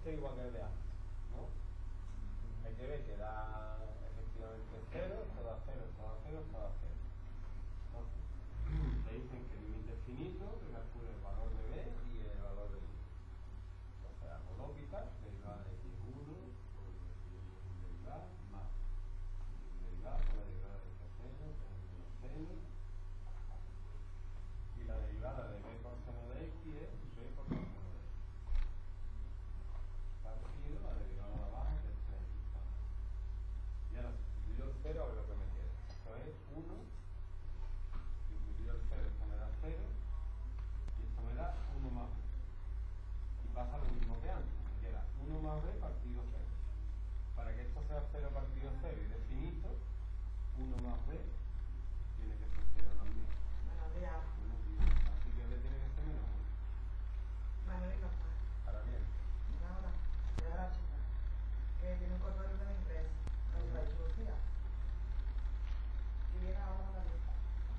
ser igual que el de antes, ¿no? Hay que ver que da efectivamente 0, esto da 0, esto da 0, esto da 0. Entonces, te dicen que el límite es finito, que calcule el valor de b y el valor de y. Entonces, hago lógica, derivada de x 1 por el siguiente sin derivar, más sin derivar por la derivada de x 0, que es el menos seno, y la derivada de b por seno de x es b por seno de x. Partido la derivada de abajo, que es 3x. Y ahora sustituyo el 0 a ver lo que me queda. Esto es 1, sustituyo el 0, esto me da 0, y esto me da 1 más b. Y pasa lo mismo que antes, me queda 1 más b partido 0. Para que esto sea 0 partido 0 y de finito, 1 más b tiene que ser 0 también. Buenos días. Buenos días. Así que b tiene que ser menos 1. Vale, venga, pues. Ahora bien. Ahora, voy a la chica. Que tiene un correo de inglés. No se la introducida. Y viene ahora a la lista.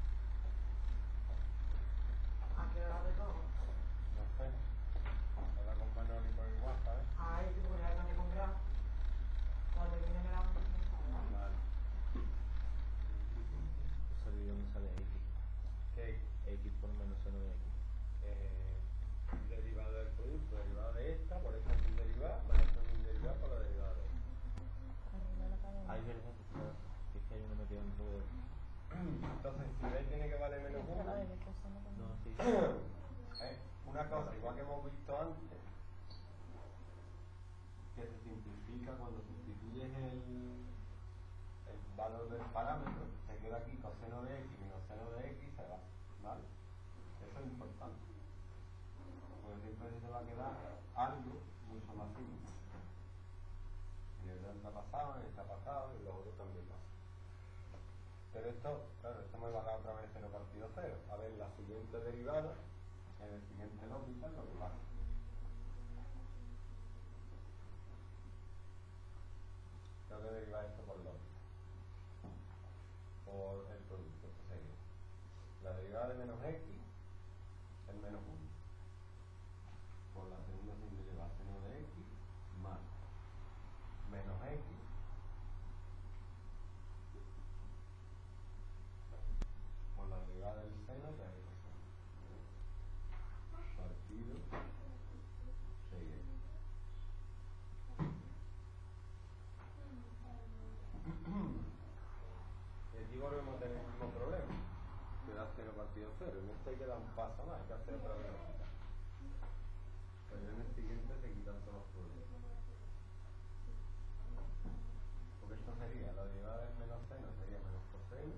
¿A qué hora de todo? No sé. Habla con Manoli por igual, ¿sabes? Ay, sí, porque ya me he comprado. Cuando viene me la vamos a comprar. Vale. Ese vídeo me sale X. ¿Qué? X por menos seno de X. Derivada del producto, derivada de esta, por esta sin derivar, más esta sin derivar por la derivada de esta. Hay verdad que es que hay uno metido dentro de... Entonces, si b tiene que valer menos 1, No, sí. una cosa, igual que hemos visto antes, que se simplifica cuando sustituyes el valor del parámetro, se queda aquí coseno de x menos seno de x, se va, ¿vale? Eso es importante, porque siempre se te va a quedar algo mucho más simple. En el delta pasado, en esta pasado y los otros también pasan. Pero esto, claro, esto me va a dar otra vez 0 partido 0. A ver, la siguiente derivada, en el siguiente lógica, lo que pasa. Tengo que derivar esto por lógica. Por el producto, esto sería. La derivada de menos x es menos 1. Por la segunda sin derivar seno de x más menos x por la derivada del seno que es coseno. Partido 6x. Y aquí volvemos a tener el mismo problema, que da 0 partido 0. En este hay que dar un paso más, hay que hacer otra velocidad. Pero en el siguiente se quitan todos los problemas. Porque esto sería, la derivada del menos seno sería menos coseno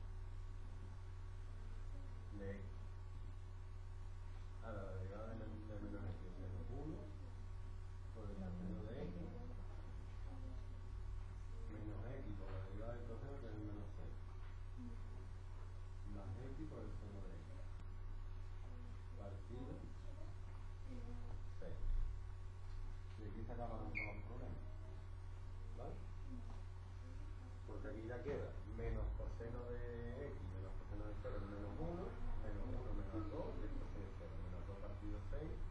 de x. Ahora la derivada de menos x es menos 1 por el coseno de x menos x por la derivada del coseno que es el menos 6 más x por el seno de x partido 6. Y aquí se acaban todos los problemas, ¿vale? Porque aquí ya queda menos coseno de x menos coseno de 0 es menos 1 menos 1 menos 2 y esto es 0 menos 2 partido 6